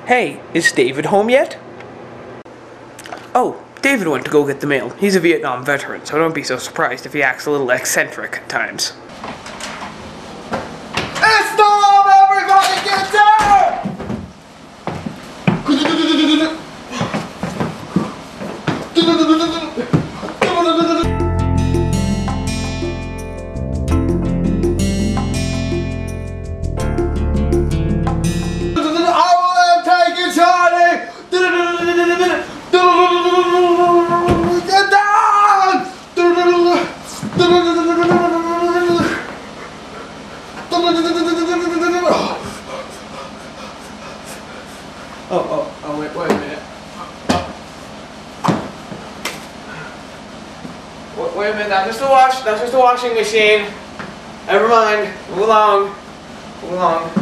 Hey, is David home yet? Oh, David went to go get the mail. He's a Vietnam veteran, so don't be so surprised if he acts a little eccentric at times. It's time, everybody get down! I will take it, Charlie! Get down! Oh, wait a minute. Wait a minute, that's just a washing machine. Never mind, move along.